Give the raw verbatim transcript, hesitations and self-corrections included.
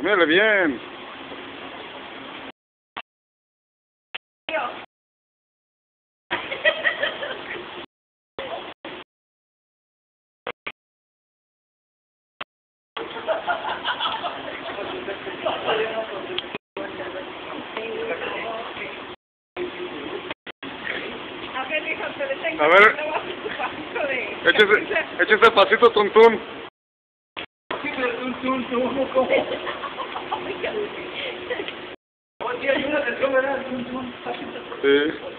Camínale bien. A ver, échese, échese pasito tuntún. Sí.